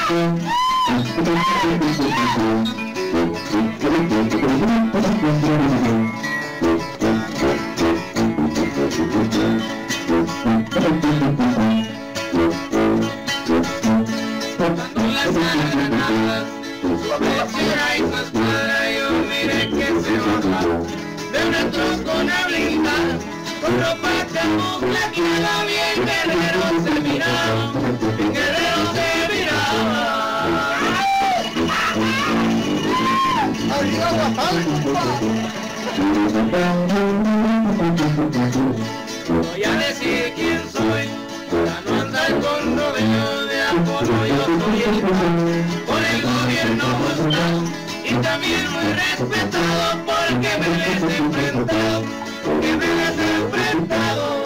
Voy a decir quién soy, para no andar con rodeo de apodo. Yo soy el por el gobierno buscado y también muy respetado porque me les he enfrentado, porque me les he enfrentado.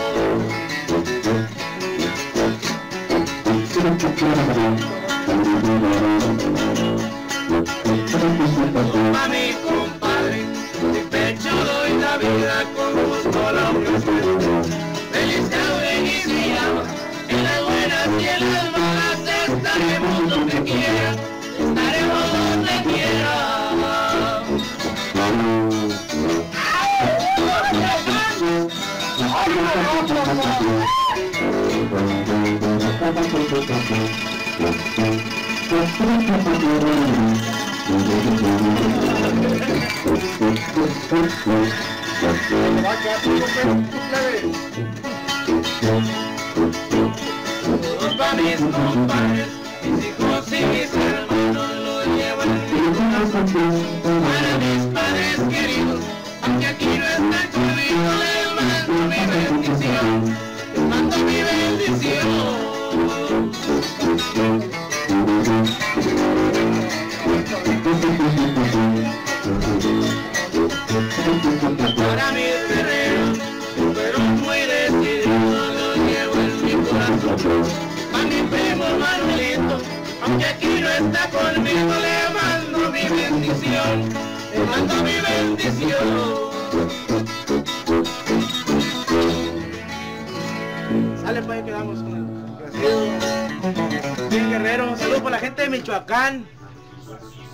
A mi compadre, mi pecho doy la vida con gusto lo ofrezco. Feliz Lauren se llama, en las buenas y en las malas estaremos donde quiera, estaremos donde quiera. Todos para mis compadres, mis hijos y mis hermanos lo llevan en mi corazón. Para mis padres queridos, aunque aquí no están conmigo, les mando mi bendición, les mando mi bendición. Para mis guerreros, pero muy decididos, los llevo en mi corazón. A mi primo Manuelito, aunque aquí no está conmigo, le mando mi bendición, le mando mi bendición. Sale, pues, quedamos con el gracias. Bien, guerrero, saludos para la gente de Michoacán.